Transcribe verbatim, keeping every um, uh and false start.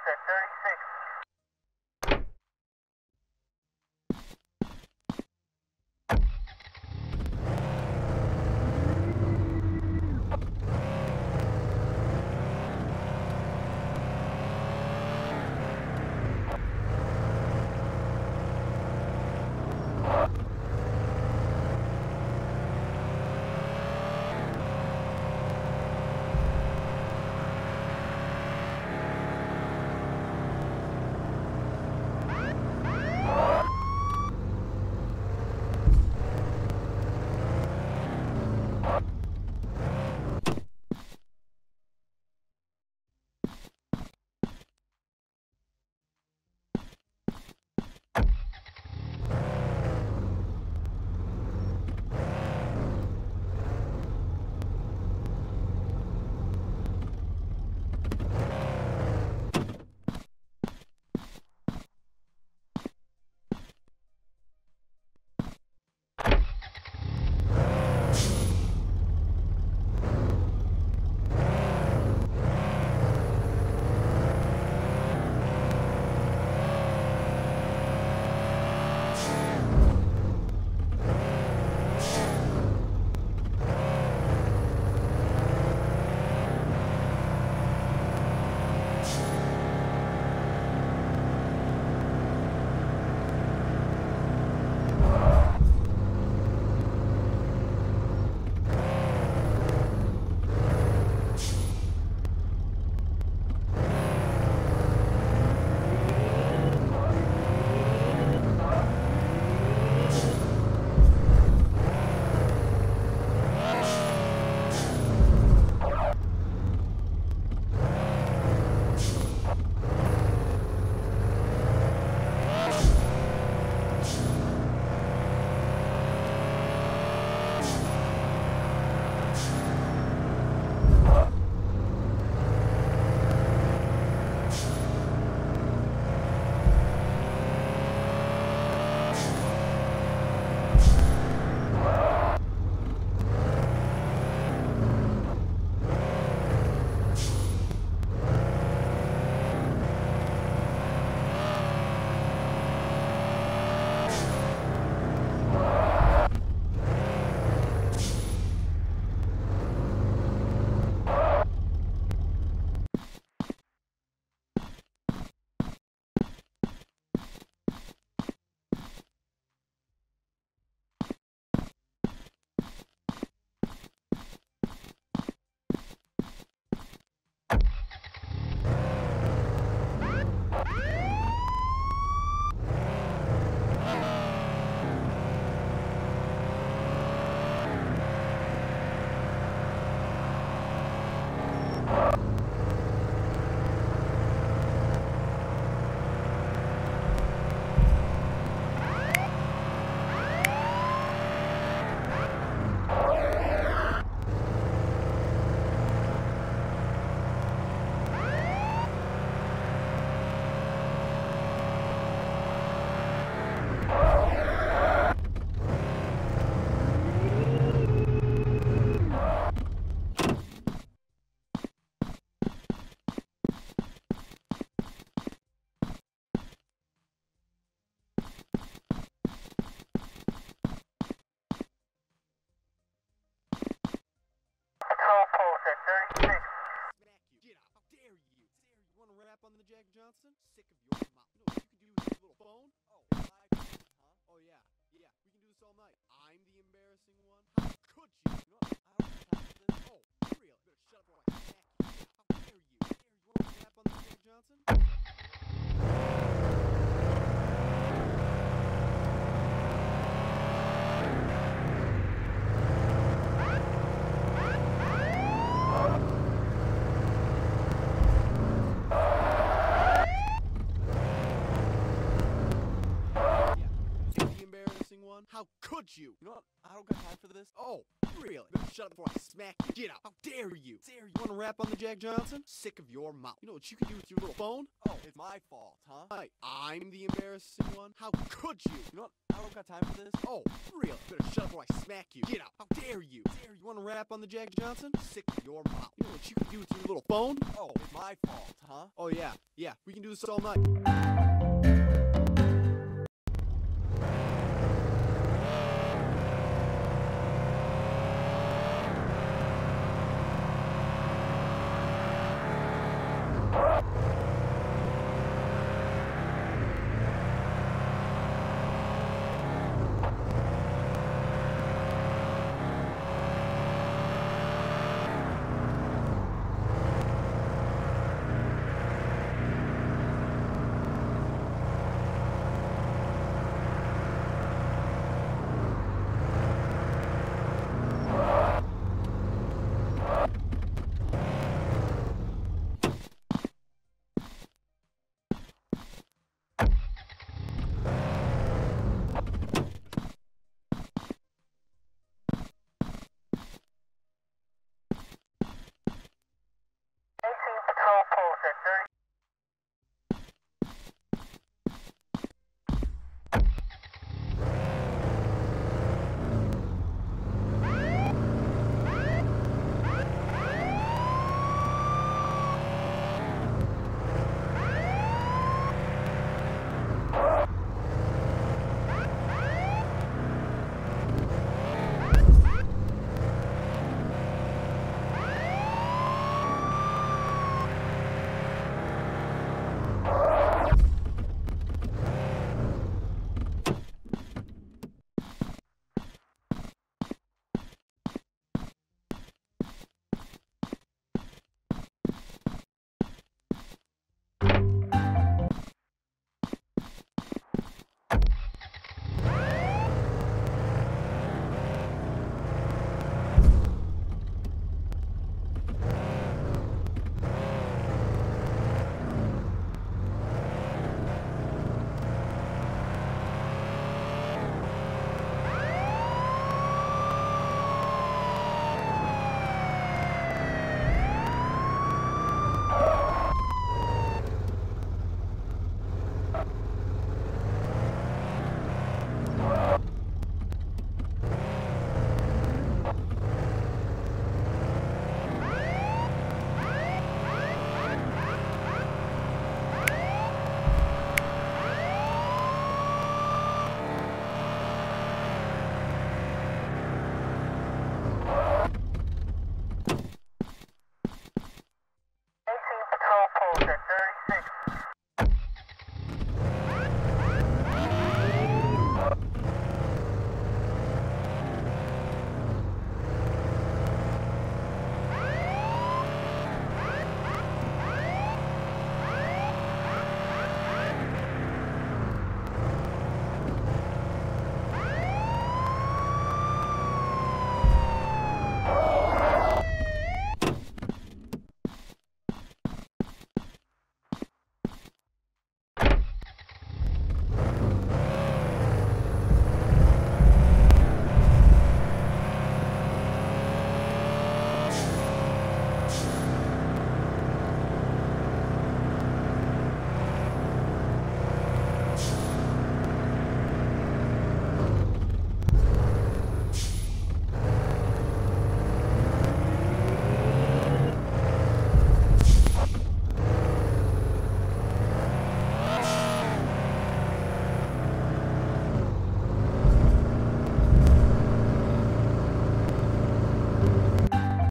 at thirty-six. On the Jack Johnson? Sick of your mouth. You know what you can do with your little phone? Oh, live, huh? Oh yeah, yeah. We can do this all night. I'm the embarrassing one. How could you? You know what? I don't have time for this. Oh, real. You better shut up or I smack you. How dare you? Dare you want to rap on the Jack Johnson? How could could you? You know what? I don't got time for this. Oh, really? Better shut up before I smack you. Get out. How dare you? Dare you? Want to rap on the Jack Johnson? Sick of your mouth. You know what you can do with your little phone? Oh, it's my fault, huh? Hi, I'm the embarrassing one. How could you? You know what? I don't got time for this. Oh, really? Better shut up before I smack you. Get out. How dare you? Dare you? Want to rap on the Jack Johnson? Sick of your mouth. You know what you can do with your little phone? Oh, it's my fault, huh? Oh, yeah. Yeah, we can do this all night.